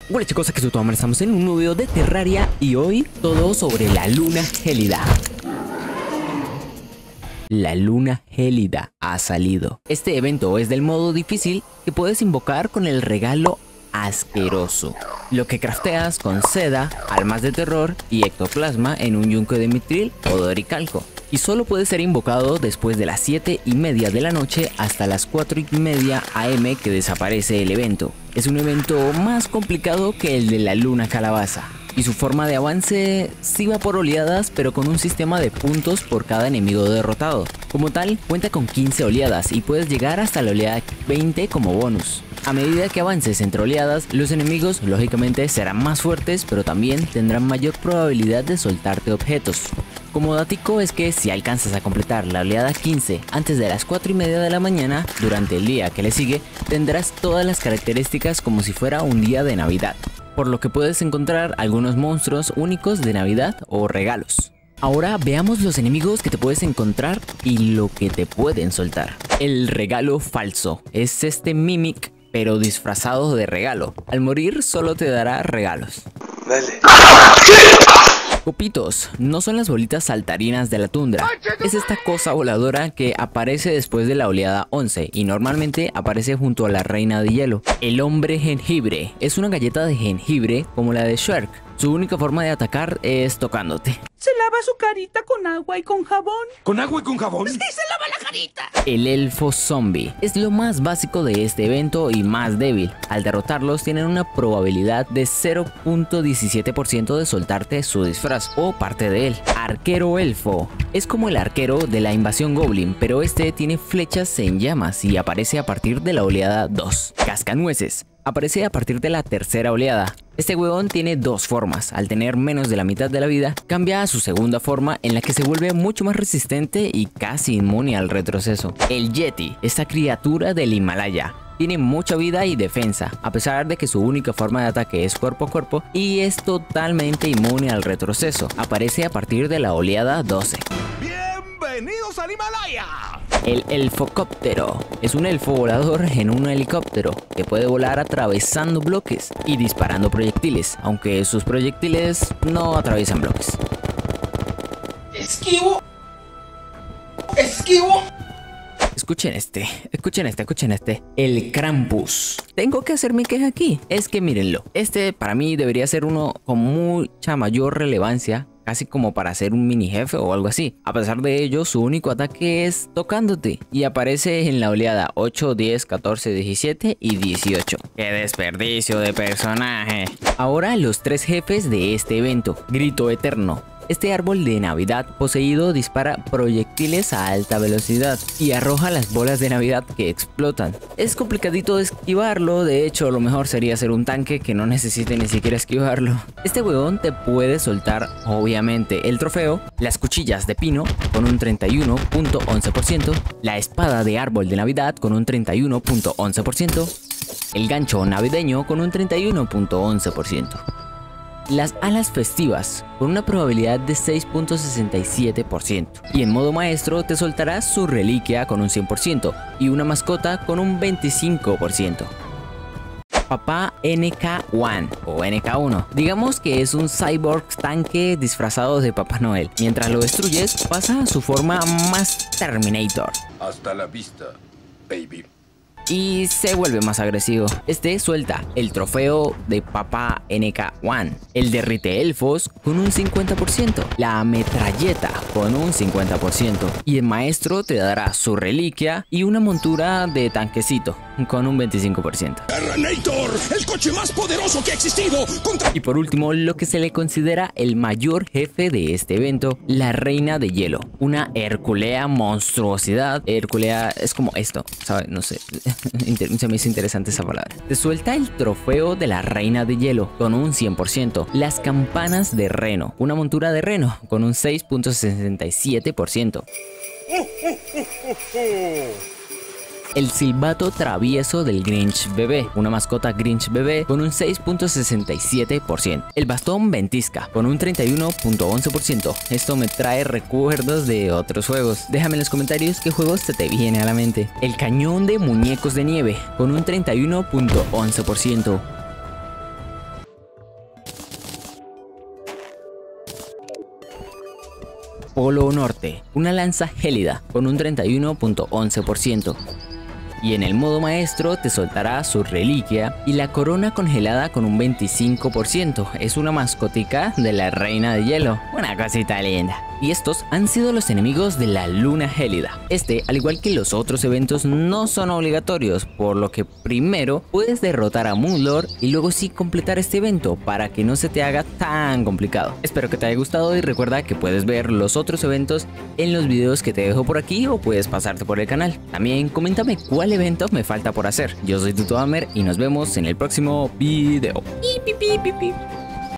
Hola chicos, aquí soy Tomar, estamos en un nuevo video de Terraria y hoy todo sobre la luna gélida. La luna gélida ha salido. Este evento es del modo difícil que puedes invocar con el regalo asqueroso, lo que crafteas con seda, almas de terror y ectoplasma en un yunque de mitril o doricalco. Y solo puede ser invocado después de las 7:30 de la noche hasta las 4:30 AM que desaparece el evento. Es un evento más complicado que el de la luna calabaza. Y su forma de avance sí va por oleadas, pero con un sistema de puntos por cada enemigo derrotado. Como tal, cuenta con 15 oleadas y puedes llegar hasta la oleada 20 como bonus. A medida que avances entre oleadas, los enemigos lógicamente serán más fuertes, pero también tendrán mayor probabilidad de soltarte objetos. Como datico es que si alcanzas a completar la oleada 15 antes de las 4:30 de la mañana, durante el día que le sigue, tendrás todas las características como si fuera un día de Navidad, por lo que puedes encontrar algunos monstruos únicos de Navidad o regalos. Ahora veamos los enemigos que te puedes encontrar y lo que te pueden soltar. El regalo falso es este Mimic, pero disfrazado de regalo. Al morir solo te dará regalos. Dale. Copitos no son las bolitas saltarinas de la tundra, es esta cosa voladora que aparece después de la oleada 11 y normalmente aparece junto a la reina de hielo. El hombre jengibre es una galleta de jengibre como la de Shrek. Su única forma de atacar es tocándote. Se lava su carita con agua y con jabón. ¿Con agua y con jabón? ¡Sí, se lava la carita! El elfo zombie es lo más básico de este evento y más débil. Al derrotarlos tienen una probabilidad de 0.17% de soltarte su disfraz o parte de él. Arquero elfo es como el arquero de la invasión goblin, pero este tiene flechas en llamas y aparece a partir de la oleada 2. Cascanueces aparece a partir de la tercera oleada. Este huevón tiene dos formas. Al tener menos de la mitad de la vida, cambia a su segunda forma en la que se vuelve mucho más resistente y casi inmune al retroceso. El Yeti, esta criatura del Himalaya, tiene mucha vida y defensa, a pesar de que su única forma de ataque es cuerpo a cuerpo y es totalmente inmune al retroceso. Aparece a partir de la oleada 12. ¡Bienvenidos al Himalaya! El elfocóptero es un elfo volador en un helicóptero que puede volar atravesando bloques y disparando proyectiles, aunque sus proyectiles no atraviesan bloques. ¡Esquivo! ¡Esquivo! Escuchen este. El Krampus. Tengo que hacer mi queja aquí. Es que mírenlo. Este para mí debería ser uno con mucha mayor relevancia, casi como para ser un mini jefe o algo así. A pesar de ello, su único ataque es tocándote y aparece en la oleada 8, 10, 14, 17 y 18. ¡Qué desperdicio de personaje! Ahora los tres jefes de este evento. Grito Eterno. Este árbol de Navidad poseído dispara proyectiles a alta velocidad y arroja las bolas de Navidad que explotan. Es complicadito de esquivarlo, de hecho lo mejor sería hacer un tanque que no necesite ni siquiera esquivarlo. Este huevón te puede soltar obviamente el trofeo, las cuchillas de pino con un 31.11%, la espada de árbol de Navidad con un 31.11%, el gancho navideño con un 31.11%. Las alas festivas con una probabilidad de 6.67% y en modo maestro te soltará su reliquia con un 100% y una mascota con un 25%. Papá NK1 o NK1, digamos que es un cyborg tanque disfrazado de Papá Noel. Mientras lo destruyes pasa a su forma más Terminator. Hasta la vista, baby. Y se vuelve más agresivo. Este suelta el trofeo de Papá NK1, el derrite elfos con un 50%, la metralleta con un 50% y el maestro te dará su reliquia y una montura de tanquecito con un 25%. ¡Terranator! ¡El coche más poderoso que ha existido! Y por último, lo que se le considera el mayor jefe de este evento, la reina de hielo, una herculea monstruosidad. Herculea es como esto, ¿sabes? No sé. Se me hizo interesante esa palabra. Te suelta el trofeo de la reina de hielo con un 100%, las campanas de reno, una montura de reno con un 6.67%. El silbato travieso del Grinch bebé, una mascota Grinch bebé con un 6.67%. El bastón ventisca con un 31.11%. Esto me trae recuerdos de otros juegos. Déjame en los comentarios qué juegos se te viene a la mente. El cañón de muñecos de nieve con un 31.11%. Polo Norte, una lanza gélida con un 31.11%. Y en el modo maestro te soltará su reliquia y la corona congelada con un 25%. Es una mascotica de la reina de hielo. Una cosita linda. Y estos han sido los enemigos de la luna gélida. Este, al igual que los otros eventos, no son obligatorios, por lo que primero puedes derrotar a Moonlord y luego sí completar este evento para que no se te haga tan complicado. Espero que te haya gustado y recuerda que puedes ver los otros eventos en los videos que te dejo por aquí o puedes pasarte por el canal. También coméntame cuál evento me falta por hacer. Yo soy Tutoamer y nos vemos en el próximo video.